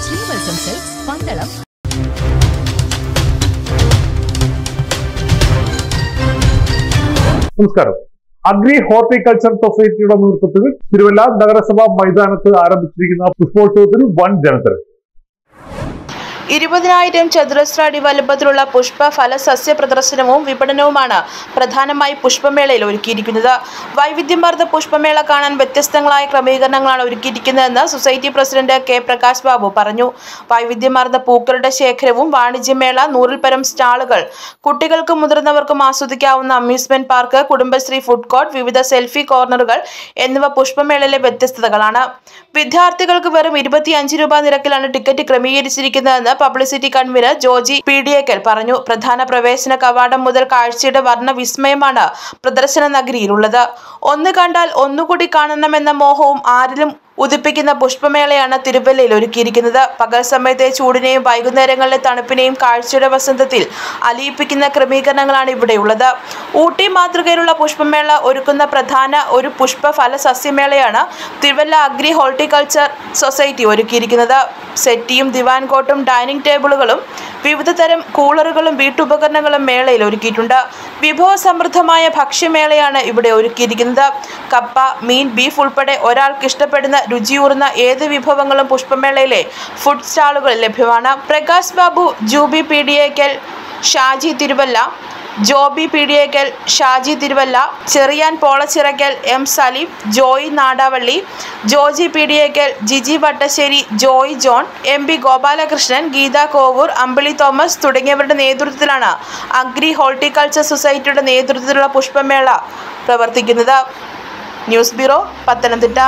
Sreevalsam silks Pandalam. നമസ്കാരം. Agri horticulture സൊസൈറ്റിയുടെ നേതൃത്വത്തിൽ തിരുവല്ല നഗരസഭാ മൈതാനത്ത് ആരംഭിച്ചിരിക്കുന്ന പുഷ്പോത്സവത്തിൽ വൻ ജനത്തിരക്ക്. 20,000 ചതുരശ്ര അടി വലുപ്പത്തിലുള്ള പുഷ്പ ഫല സസ്യ പ്രദർശനവും വിപണനവുമാണ് പ്രധാനമായി പുഷ്പമേളയിൽ ഒരുക്കിയിരിക്കുന്നത്. വൈവിധ്യമാർന്ന പുഷ്പമേള കാണാൻ വ്യത്യസ്തങ്ങളായ ക്രമീകരണങ്ങളാണ് ഒരുക്കിയിരിക്കുന്നതെന്ന് society president K Prakash Babu പറഞ്ഞു. വൈവിധ്യമാർന്ന പൂക്കളുടെ ശേഖരവും വാണിജ്യമേള, 100-ൽ പരം സ്റ്റാളുകൾ, കുട്ടികൾക്കും മുതിർന്നവർക്കും ആസ്വദിക്കാവുന്ന amusement park, Kudumbashree food court, വിവിധ സെൽഫി കോർണറുകൾ എന്നിവ പുഷ്പമേളയിലെ വ്യത്യസ്തതകളാണ്. വിദ്യാർത്ഥികൾക്ക് വെറും 25 രൂപ നിരക്കിലാണ് ടിക്കറ്റ് ക്രമീകരിച്ചിരിക്കുന്നതെന്ന് പബ്ലിസിറ്റി കൺവീനർ ജോജി PDAക്കൽ പറഞ്ഞു. പ്രധാന പ്രവേശന കവാടം മുതൽ കാഴ്ചയുടെ വർണ്ണ വിസ്മയമാണ് പ്രദർശന നഗരിയിലുള്ളത്. ഒന്ന് കണ്ടാൽ ഒന്നുകൂടി കാണണമെന്ന മോഹവും ആരിലും ഉദിപ്പിക്കുന്ന പുഷ്പമേളയാണ് തിരുവല്ലയിൽ ഒരുക്കിയിരിക്കുന്നത്. പകൽ സമയത്തെ ചൂടിനെയും വൈകുന്നേരങ്ങളിലെ തണുപ്പിനെയും കാഴ്ചയുടെ വസന്തത്തിൽ അലിയിപ്പിക്കുന്ന ക്രമീകരണങ്ങളാണ് ഇവിടെയുള്ളത്. ഊട്ടി മാതൃകയിലുള്ള പുഷ്പമേള ഒരുക്കുന്ന പ്രധാന ഒരു പുഷ്പ ഫല സസ്യമേളയാണ് തിരുവല്ല അഗ്രി ഹോർട്ടിക്കൾച്ചർ സൊസൈറ്റി ഒരുക്കിയിരിക്കുന്നത്. സെറ്റിയും ദിവാൻ കോട്ടും ഡൈനിങ് ടേബിളുകളും വിവിധ തരം കൂളറുകളും വീട്ടുപകരണങ്ങളും മേളയിൽ ഒരുക്കിയിട്ടുണ്ട്. വിഭവസമൃദ്ധമായ ഭക്ഷ്യമേളയാണ് ഇവിടെ ഒരുക്കിയിരിക്കുന്നത്. കപ്പ, മീൻ, ബീഫ് ഉൾപ്പെടെ ഒരാൾക്ക് ഇഷ്ടപ്പെടുന്ന രുചിയൂറുന്ന ഏത് വിഭവങ്ങളും പുഷ്പമേളയിലെ ഫുഡ് സ്റ്റാളുകളിൽ ലഭ്യമാണ്. പ്രകാശ് ബാബു, ജൂബി PDAക്കൽ, ഷാജി തിരുവല്ല, ജോബി PDAക്കൽ, ഷാജി തിരുവല്ല, ചെറിയാൻ പോളച്ചിറക്കൽ, M സലീം, ജോയി നാടാവള്ളി, ജോജി PDAക്കൽ, ജിജി വട്ടശ്ശേരി, ജോയ് ജോൺ, MP ഗോപാലകൃഷ്ണൻ, ഗീത കോവൂർ, അമ്പിളി തോമസ് തുടങ്ങിയവരുടെ നേതൃത്വത്തിലാണ് അഗ്രി ഹോർട്ടിക്കൾച്ചർ സൊസൈറ്റിയുടെ നേതൃത്വത്തിലുള്ള പുഷ്പമേള പ്രവർത്തിക്കുന്നത്. News bureau, Pathanamthitta.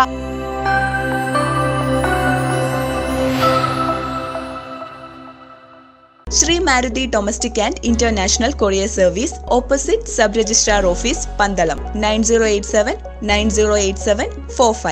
Sri Maruti Domestic and International Courier Service, opposite Sub Registrar Office, Pandalam, 9087 908745.